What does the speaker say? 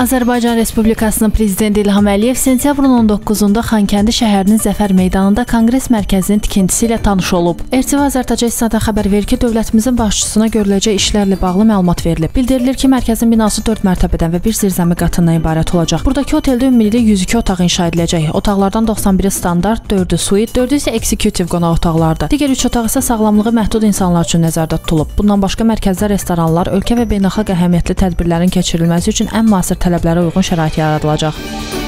Azərbaycan Respublikasının Prezidenti İlham Əliyev sentyabrın 19-da Xankəndi şəhərinin Zəfər meydanında Konqres mərkəzinin tikintisi ilə tanış olub. RTV Azərtac istinadən xəbər verir ki, dövlətimizin başçısına görüləcək işlərlə bağlı məlumat verilib. Bildirilir ki, mərkəzin binası 4 mərtəbədən və bir zirzəmi qatından ibarət olacaq. Buradakı oteldə ümumilikdə 102 otaq inşa ediləcək. Otaqlardan 91-i standart, 4-ü suite, 4-ü isə eksekutiv qonaq otaqlardır. Digər 3 otaq isə sağlamlığı məhdud insanlar üçün nəzərdə tutulub. Bundan başqa mərkəzdə restoranlar, ölkə və beynəlxalq əhəmiyyətli tədbirlərin keçirilməsi üçün ən müasir tələblərə uyğun şərait yaradılacaq.